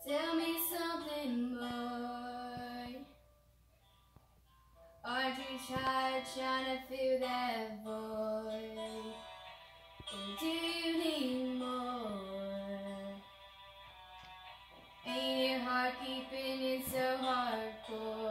Tell me something more. Aren't you tired trying to fill that void? Or do you need more? Ain't your heart keeping it so hardcore?